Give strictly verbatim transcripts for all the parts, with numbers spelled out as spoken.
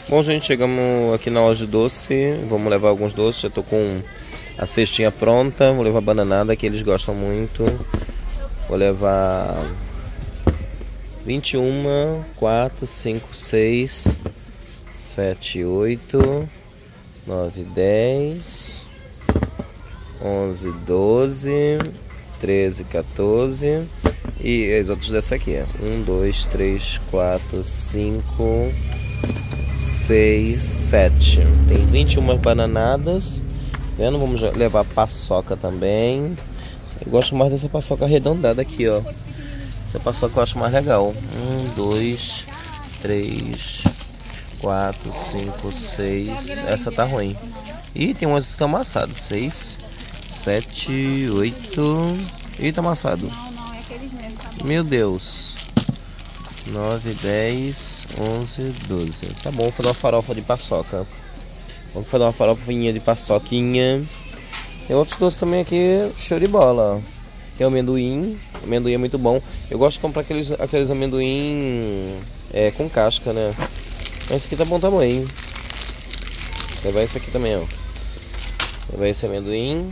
Bom, gente, chegamos aqui na loja de doce. Vamos levar alguns doces. Já tô com a cestinha pronta. Vou levar bananada, que eles gostam muito. Vou levar vinte e um, quatro, cinco, seis, sete, oito, nove, dez, onze, doze, treze, quatorze. E os outros dessa aqui. um, dois, três, quatro, cinco, seis, sete. Tem vinte e uma bananadas. Vendo? Vamos levar paçoca também. Eu gosto mais dessa paçoca arredondada aqui, ó. Essa paçoca eu acho mais legal. um, dois, três, quatro, cinco, seis. Essa tá ruim. Ih, tem umas que estão amassadas. seis, sete, oito. Ih, tá amassado. Meu Deus. nove, dez, onze, doze. Tá bom, vou fazer uma farofa de paçoca. Vamos fazer uma farofinha de paçoquinha. Tem outros doces também aqui, show de bola. Tem amendoim. Amendoim é muito bom. Eu gosto de comprar aqueles, aqueles amendoim é, com casca, né? Mas esse aqui tá bom tamanho. Vou levar esse aqui também, ó. Vou levar esse amendoim.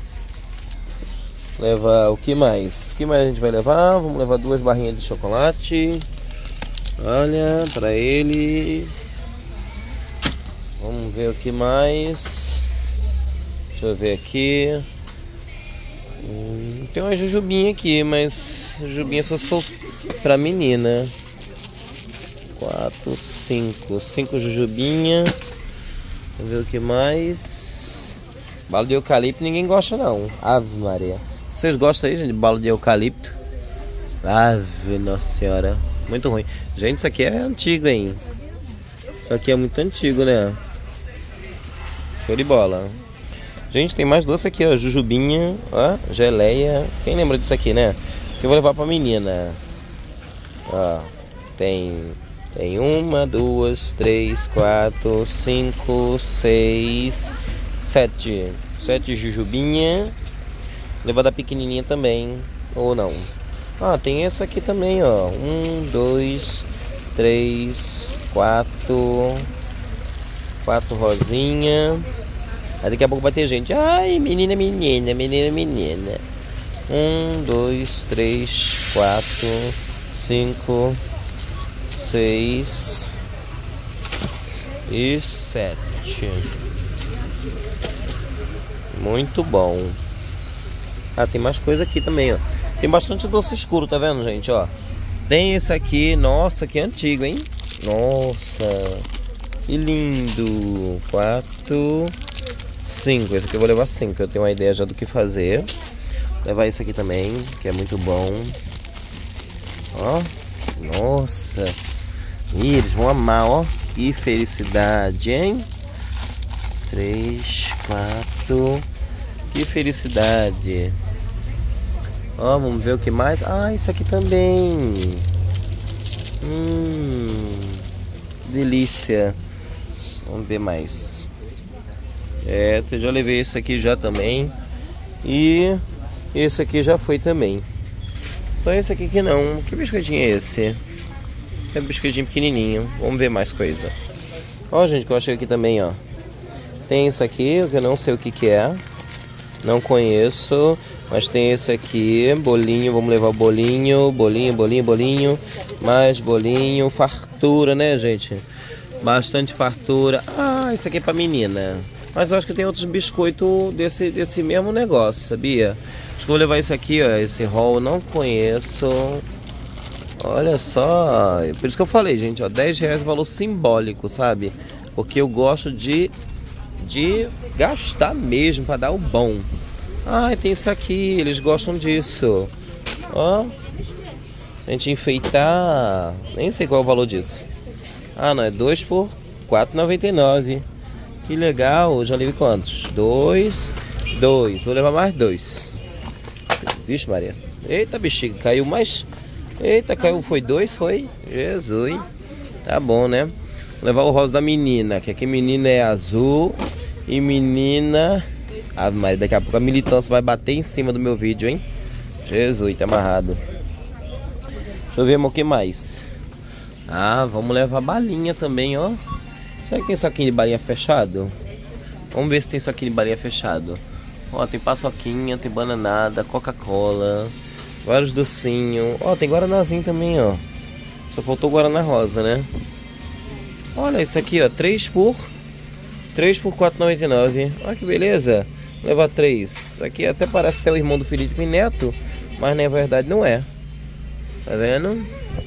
Levar o que mais? O que mais a gente vai levar? Vamos levar duas barrinhas de chocolate. Olha, pra ele. Vamos ver o que mais. Deixa eu ver aqui. Hum, tem uma jujubinha aqui, mas jujubinha só sou pra menina. Quatro, cinco. Cinco jujubinha. Vamos ver o que mais. Bala de eucalipto ninguém gosta não. Ave Maria. Vocês gostam aí, gente, de bala de eucalipto? Ave Nossa Senhora. Muito ruim. Gente, isso aqui é antigo, hein? Isso aqui é muito antigo, né? Show de bola. Gente, tem mais doce aqui, ó. Jujubinha, ó. Geleia. Quem lembra disso aqui, né? Que eu vou levar pra menina. Ó. Tem... Tem uma, duas, três, quatro, cinco, seis, sete. Sete jujubinha. Levar da pequenininha também. Ou não. Ah, tem essa aqui também, ó. Um, dois, três, quatro. Quatro rosinha. Aí daqui a pouco vai ter gente. Ai, menina, menina, menina, menina. Um, dois, três, quatro, cinco, seis e sete. Muito bom. Ah, tem mais coisa aqui também, ó. Tem bastante doce escuro, tá vendo, gente, ó. Tem esse aqui, nossa, que antigo, hein? Nossa, que lindo. Quatro, cinco. Esse aqui eu vou levar cinco. Eu tenho uma ideia já do que fazer. Vou levar esse aqui também, que é muito bom. Ó, nossa. Ih, eles vão amar, ó. Que felicidade, hein? Três, quatro. Que felicidade. Ó, vamos ver o que mais. Ah, isso aqui também. Hum, delícia. Vamos ver mais. É, eu já levei esse aqui já também. E esse aqui já foi também. Só esse aqui que não. Que biscoitinho é esse? É um biscoitinho pequenininho. Vamos ver mais coisa. Ó, gente, que eu achei aqui também, ó. Tem isso aqui, que eu não sei o que que é. Não conheço. Mas tem esse aqui, bolinho, vamos levar o bolinho, bolinho, bolinho, bolinho, mais bolinho, fartura, né, gente? Bastante fartura. Ah, isso aqui é pra menina. Mas eu acho que tem outros biscoitos desse, desse mesmo negócio, sabia? Acho que eu vou levar esse aqui, ó, esse roll, não conheço. Olha só, por isso que eu falei, gente, ó, dez reais é valor simbólico, sabe? Porque eu gosto de, de gastar mesmo pra dar o bom. Ah, tem isso aqui, eles gostam disso. Ó, a gente enfeitar. Nem sei qual é o valor disso. Ah, não, é dois por quatro e noventa e nove. Que legal, já levei quantos? Dois, dois, vou levar mais dois. Vixe Maria. Eita bexiga, caiu mais. Eita, caiu, foi dois, foi? Jesus. Tá bom, né? Vou levar o rosa da menina, que aqui menina é azul e menina... Ah, mas daqui a pouco a militância vai bater em cima do meu vídeo, hein? Jesus, tá amarrado. Deixa eu ver o que mais. Ah, vamos levar balinha também, ó. Será que tem saquinho de balinha fechado? Vamos ver se tem saquinho de balinha fechado. Ó, tem paçoquinha, tem bananada, Coca-Cola, vários docinhos. Ó, tem guaranazinho também, ó. Só faltou guaraná rosa, né? Olha isso aqui, ó, três por três por quatro e noventa e nove. Olha que beleza. Vou levar três. Aqui até parece que é o irmão do Felipe Neto, mas na verdade não é. Tá vendo?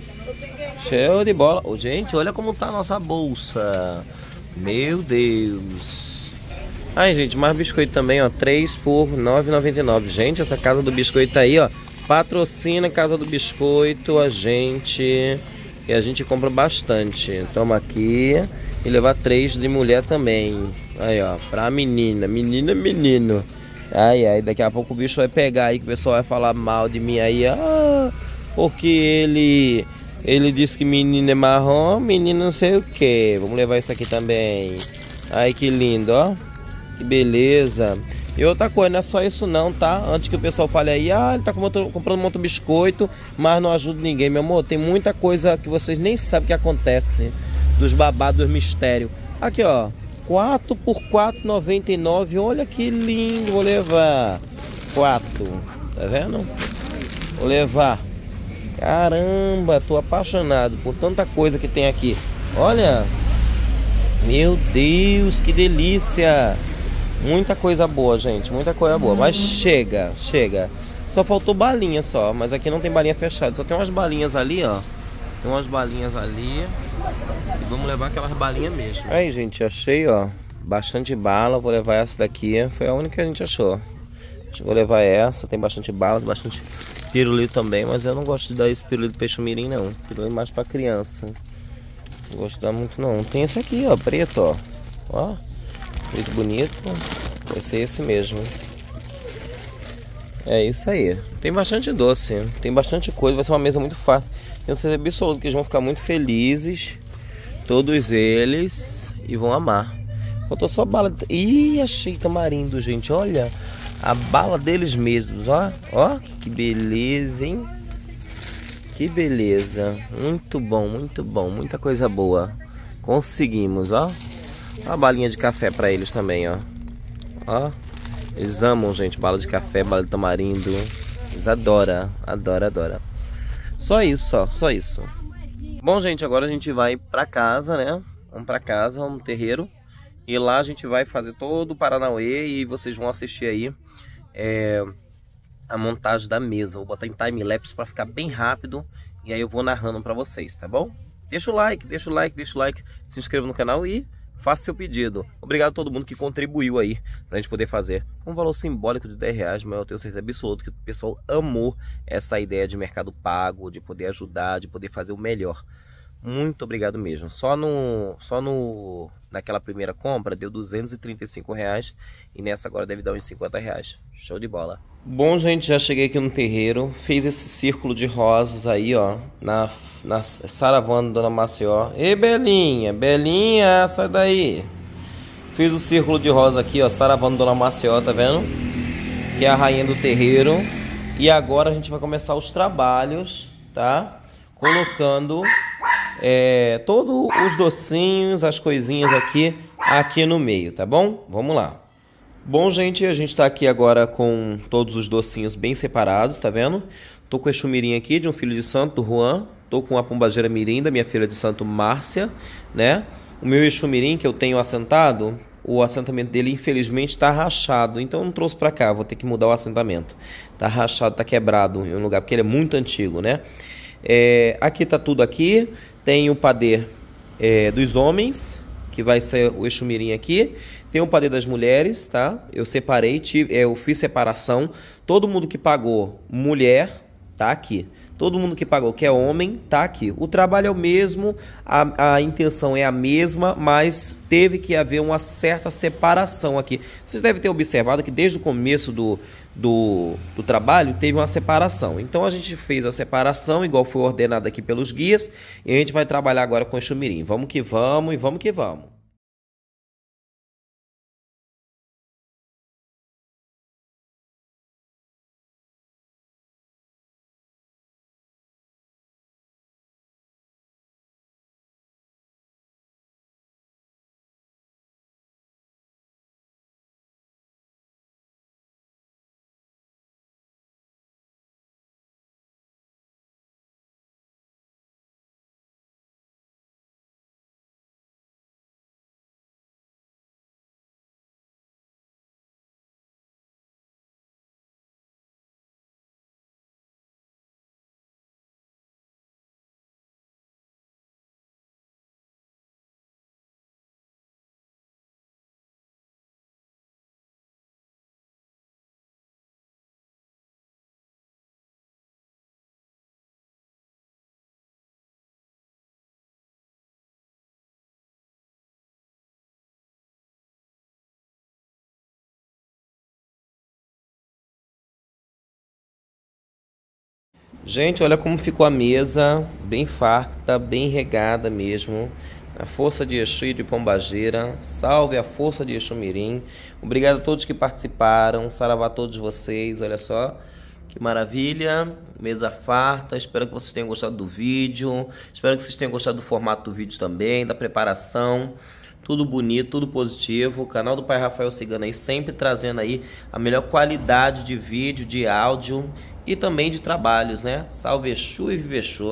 Show de bola. Oh, gente, olha como tá a nossa bolsa. Meu Deus. Ai, gente, mais biscoito também, ó, três por nove e noventa e nove. Gente, essa Casa do Biscoito tá aí, ó. Patrocina a Casa do Biscoito, a gente. E a gente compra bastante. Toma aqui. E levar três de mulher também. Aí, ó, pra menina. Menina, menino. Ai, ai, daqui a pouco o bicho vai pegar aí, que o pessoal vai falar mal de mim aí. Ah, porque ele... Ele disse que menino é marrom, menino não sei o que. Vamos levar isso aqui também. Ai, que lindo, ó. Que beleza. E outra coisa, não é só isso não, tá? Antes que o pessoal fale aí, ah, ele tá comprando muito biscoito, mas não ajuda ninguém, meu amor. Tem muita coisa que vocês nem sabem o que acontece. Dos babados, dos mistérios. Aqui, ó, quatro por quatro e noventa e nove. Olha que lindo, vou levar quatro, tá vendo? Vou levar. Caramba, tô apaixonado por tanta coisa que tem aqui. Olha, meu Deus, que delícia. Muita coisa boa, gente, muita coisa boa. Mas chega, chega. Só faltou balinha só, mas aqui não tem balinha fechada. Só tem umas balinhas ali, ó. Tem umas balinhas ali. E vamos levar aquelas balinhas mesmo. Aí, gente, achei, ó, bastante bala. Vou levar essa daqui. Foi a única que a gente achou. Vou levar essa, tem bastante bala, bastante pirulito também. Mas eu não gosto de dar esse pirulito peixe mirim, não. Pirulito mais pra criança. Não gosto de dar muito, não. Tem esse aqui, ó, preto, ó. Ó. Muito bonito. Vai ser esse mesmo. É isso aí. Tem bastante doce. Tem bastante coisa. Vai ser uma mesa muito fácil. Tenho certeza absoluta que eles vão ficar muito felizes. Todos eles. E vão amar. Faltou só bala. Ih, achei tamarindo, gente. Olha. A bala deles mesmos. Ó. Ó. Que beleza, hein? Que beleza. Muito bom, muito bom. Muita coisa boa. Conseguimos, ó. Uma balinha de café pra eles também, ó. Ó. Eles amam, gente, bala de café, bala de tamarindo. Eles adoram, adoram, adoram. Só isso, ó, só isso. Bom, gente, agora a gente vai pra casa, né? Vamos pra casa, vamos no terreiro. E lá a gente vai fazer todo o Paranauê e vocês vão assistir aí é, a montagem da mesa. Vou botar em time-lapse pra ficar bem rápido. E aí eu vou narrando pra vocês, tá bom? Deixa o like, deixa o like, deixa o like. Se inscreva no canal e... faça seu pedido. Obrigado a todo mundo que contribuiu aí pra gente poder fazer um valor simbólico de dez reais, mas eu tenho certeza absoluta que o pessoal amou essa ideia de mercado pago, de poder ajudar, de poder fazer o melhor. Muito obrigado mesmo. Só no, só no naquela primeira compra deu duzentos e trinta e cinco reais e nessa agora deve dar uns cinquenta reais. Show de bola. Bom, gente, já cheguei aqui no terreiro. Fez esse círculo de rosas aí, ó, na, na saravana Dona Maceió. Ei, Belinha, Belinha, sai daí. Fiz o círculo de rosa aqui, ó, saravana Dona Maceió, tá vendo? Que é a rainha do terreiro. E agora a gente vai começar os trabalhos, tá? Colocando é, todos os docinhos, as coisinhas aqui, aqui no meio, tá bom? Vamos lá. Bom, gente, a gente tá aqui agora com todos os docinhos bem separados, tá vendo? Tô com a Exu-mirim aqui, de um filho de santo, do Juan. Tô com a pombageira mirim, da minha filha de santo, Márcia, né? O meu Exu-mirim que eu tenho assentado, o assentamento dele, infelizmente, tá rachado. Então eu não trouxe pra cá, vou ter que mudar o assentamento. Tá rachado, tá quebrado em um lugar, porque ele é muito antigo, né? É, aqui tá tudo aqui. Tem o padê é, dos homens, que vai ser o Exu-mirim aqui. Tem o padê das mulheres, tá? Eu separei, tive, eu fiz separação. Todo mundo que pagou mulher, tá aqui. Todo mundo que pagou que é homem, tá aqui. O trabalho é o mesmo, a, a intenção é a mesma, mas teve que haver uma certa separação aqui. Vocês devem ter observado que desde o começo do, do, do trabalho teve uma separação. Então a gente fez a separação, igual foi ordenado aqui pelos guias, e a gente vai trabalhar agora com o Exu-mirim. Vamos que vamos e vamos que vamos. Gente, olha como ficou a mesa, bem farta, bem regada mesmo. A força de Exu e de Pombagira, salve a força de Exu Mirim. Obrigado a todos que participaram, saravá a todos vocês, olha só. Que maravilha, mesa farta, espero que vocês tenham gostado do vídeo, espero que vocês tenham gostado do formato do vídeo também, da preparação, tudo bonito, tudo positivo. O canal do Pai Rafael Cigano aí sempre trazendo aí a melhor qualidade de vídeo, de áudio e também de trabalhos, né? Salve Exu e Vive Exu.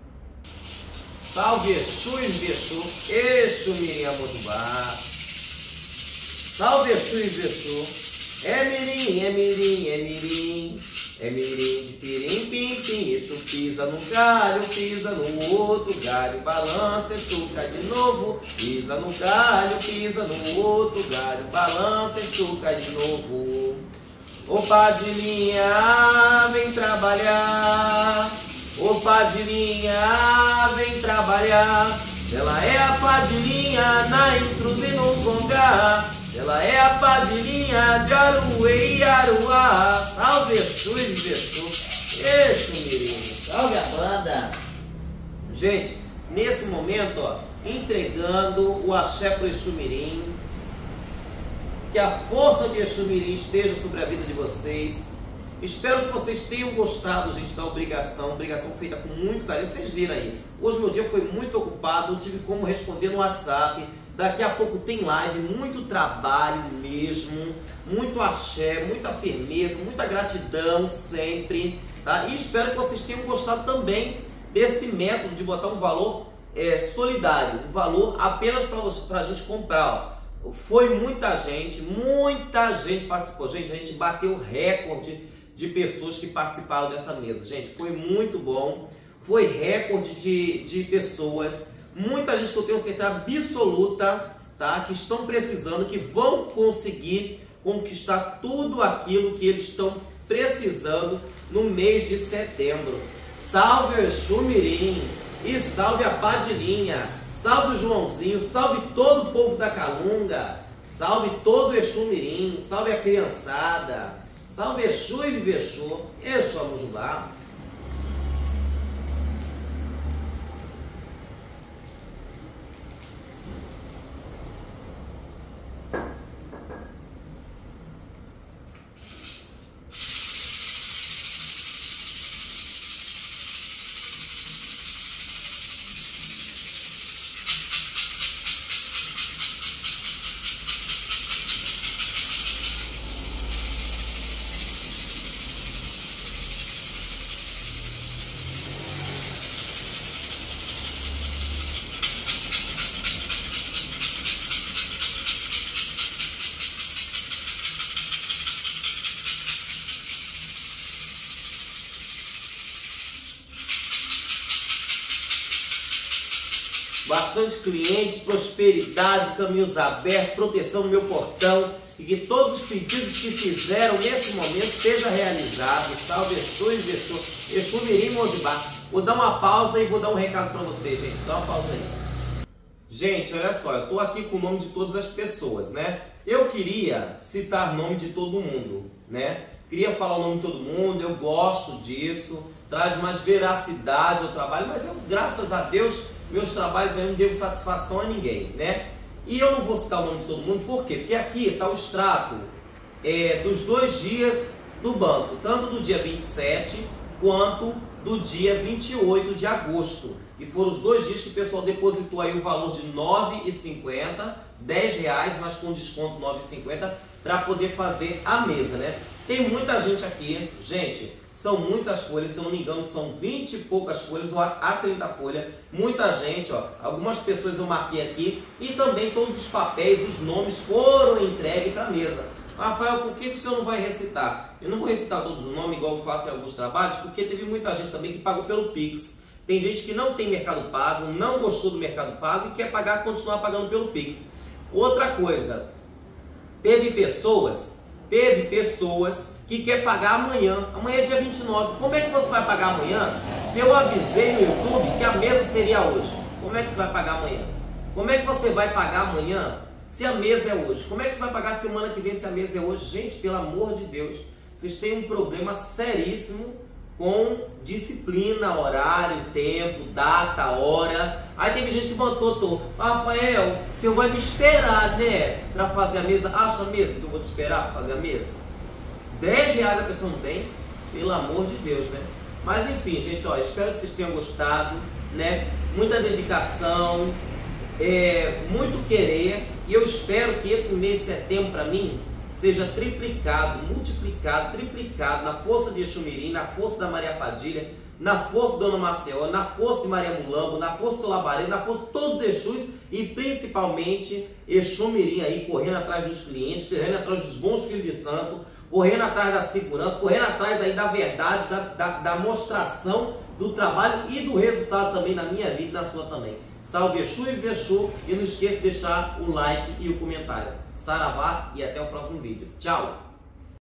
Salve Exu e Vive Exu, Exu Mirim Amodubá. Salve Exu e Vive Exu, é Mirim, é Mirim, é Mirim. É mirim de pirim, pim, pim, Exu pisa no galho, pisa no outro galho, balança, Exu cai de novo, pisa no galho, pisa no outro galho, balança, Exu cai de novo. Ô Padilinha, vem trabalhar, ô Padilinha, vem trabalhar, ela é a Padilinha na intrusa e no gongar. Ela é a Padilinha de Aruê e Aruá. Salve Exu e Vive Exu, Exu Mirim. Salve a banda. Gente, nesse momento, ó, entregando o axé pro Exu Mirim. Que a força de Exu Mirim esteja sobre a vida de vocês. Espero que vocês tenham gostado, gente, da obrigação. Obrigação feita com muito carinho. Vocês viram aí. Hoje meu dia foi muito ocupado. Não tive como responder no WhatsApp. Daqui a pouco tem live, muito trabalho mesmo, muito axé, muita firmeza, muita gratidão sempre, tá? E espero que vocês tenham gostado também desse método de botar um valor é, solidário, um valor apenas para a gente comprar, ó. Foi muita gente, muita gente participou, gente, a gente bateu recorde de pessoas que participaram dessa mesa, gente, foi muito bom, foi recorde de, de pessoas. Muita gente que eu tenho certeza absoluta, tá? Que estão precisando, que vão conseguir conquistar tudo aquilo que eles estão precisando no mês de setembro. Salve o Exu Mirim e salve a Padilinha, salve o Joãozinho, salve todo o povo da Calunga, salve todo o Exu Mirim, salve a criançada, salve Exu e Vive Exu, Exu Amojubá. Bastante cliente, prosperidade, caminhos abertos, proteção no meu portão e que todos os pedidos que fizeram nesse momento sejam realizados. Salve Exu e Vive Exu, Exu Mirim Amodubá. Vou dar uma pausa e vou dar um recado para vocês, gente. Dá uma pausa aí. Gente, olha só, eu tô aqui com o nome de todas as pessoas, né? Eu queria citar o nome de todo mundo, né? Queria falar o nome de todo mundo, eu gosto disso, traz mais veracidade ao trabalho, mas eu, graças a Deus, meus trabalhos eu não devo satisfação a ninguém, né? E eu não vou citar o nome de todo mundo, por quê? Porque aqui está o extrato é, dos dois dias do banco, tanto do dia vinte e sete quanto do dia vinte e oito de agosto. E foram os dois dias que o pessoal depositou aí o valor de nove reais e cinquenta centavos, dez reais, mas com desconto nove reais e cinquenta centavos, para poder fazer a mesa, né? Tem muita gente aqui, gente, são muitas folhas, se eu não me engano, são vinte e poucas folhas, ou a trinta folhas, muita gente, ó, algumas pessoas eu marquei aqui, e também todos os papéis, os nomes foram entregues para a mesa. Rafael, por que, que o senhor não vai recitar? Eu não vou recitar todos os nomes, igual eu faço em alguns trabalhos, porque teve muita gente também que pagou pelo Pix. Tem gente que não tem Mercado Pago, não gostou do Mercado Pago e quer pagar, continuar pagando pelo Pix. Outra coisa, teve pessoas, teve pessoas que quer pagar amanhã. Amanhã é dia vinte e nove. Como é que você vai pagar amanhã se eu avisei no YouTube que a mesa seria hoje? Como é que você vai pagar amanhã? Como é que você vai pagar amanhã se a mesa é hoje? Como é que você vai pagar semana que vem se a mesa é hoje? Gente, pelo amor de Deus, vocês têm um problema seríssimo com disciplina, horário, tempo, data, hora. Aí teve gente que botou, Rafael, o senhor vai me esperar, né, para fazer a mesa? Acha mesmo que eu vou te esperar para fazer a mesa? dez reais a pessoa não tem? Pelo amor de Deus, né? Mas enfim, gente, ó, espero que vocês tenham gostado, né? Muita dedicação, é, muito querer, e eu espero que esse mês de setembro para mim seja triplicado, multiplicado, triplicado na força de Exumirim, na força da Maria Padilha, na força de Dona Maceió, na força de Maria Mulambo, na força do seu Labareda, na força de todos os Exus e principalmente Exumirim aí correndo atrás dos clientes, correndo atrás dos bons filhos de santo, correndo atrás da segurança, correndo atrás aí da verdade, da, da, da mostração do trabalho e do resultado também na minha vida e na sua também. Salve Exu e Exu, e não esqueça de deixar o like e o comentário. Saravá e até o próximo vídeo. Tchau!